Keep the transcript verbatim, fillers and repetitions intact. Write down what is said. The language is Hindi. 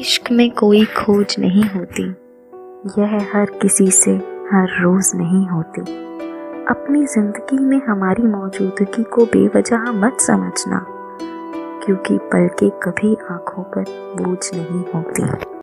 इश्क में कोई खोज नहीं होती, यह हर किसी से हर रोज नहीं होती। अपनी जिंदगी में हमारी मौजूदगी को बेवजह मत समझना, क्योंकि पलकें कभी आंखों पर बोझ नहीं होती।